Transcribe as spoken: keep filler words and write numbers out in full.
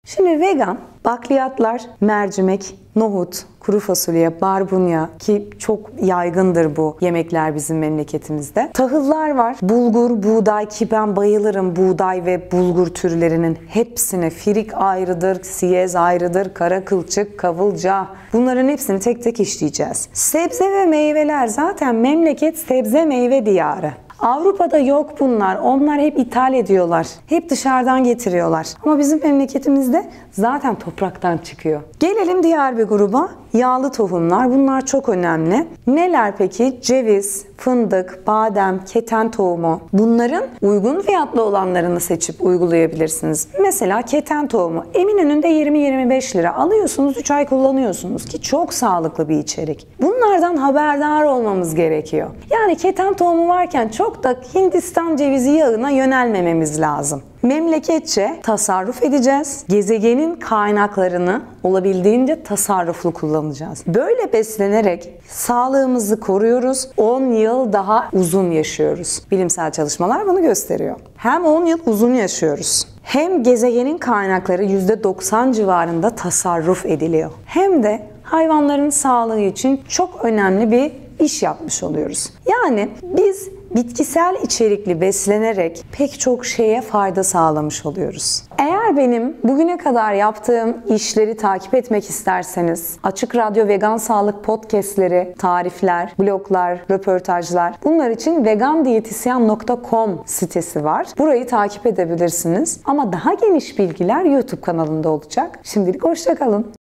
Şimdi vegan bakliyatlar, mercimek, nohut, kuru fasulye, barbunya ki çok yaygındır bu yemekler bizim memleketimizde. Tahıllar var. Bulgur, buğday ki ben bayılırım buğday ve bulgur türlerinin hepsine. Firik ayrıdır, siyez ayrıdır, kara kılçık, kavılca. Bunların hepsini tek tek işleyeceğiz. Sebze ve meyveler zaten memleket sebze meyve diyarı. Avrupa'da yok bunlar. Onlar hep ithal ediyorlar. Hep dışarıdan getiriyorlar. Ama bizim memleketimizde zaten topraktan çıkıyor. Gelelim diğer bir gruba. Yağlı tohumlar. Bunlar çok önemli. Neler peki? Ceviz, fındık, badem, keten tohumu. Bunların uygun fiyatlı olanlarını seçip uygulayabilirsiniz. Mesela keten tohumu. Eminönü'nde yirmi yirmi beş lira. Alıyorsunuz, üç ay kullanıyorsunuz ki çok sağlıklı bir içerik. Bunlardan haberdar olmamız gerekiyor. Yani keten tohumu varken çok da Hindistan cevizi yağına yönelmememiz lazım. Memleketçe tasarruf edeceğiz. Gezegenin kaynaklarını olabildiğince tasarruflu kullanacağız. Böyle beslenerek sağlığımızı koruyoruz. on yıl daha uzun yaşıyoruz. Bilimsel çalışmalar bunu gösteriyor. Hem on yıl uzun yaşıyoruz. Hem gezegenin kaynakları yüzde doksan civarında tasarruf ediliyor. Hem de hayvanların sağlığı için çok önemli bir iş yapmış oluyoruz. Yani biz bitkisel içerikli beslenerek pek çok şeye fayda sağlamış oluyoruz. Eğer benim bugüne kadar yaptığım işleri takip etmek isterseniz Açık Radyo Vegan Sağlık podcastleri, tarifler, bloglar, röportajlar bunlar için vegan diyetisyen nokta com sitesi var. Burayı takip edebilirsiniz. Ama daha geniş bilgiler YouTube kanalında olacak. Şimdilik hoşça kalın.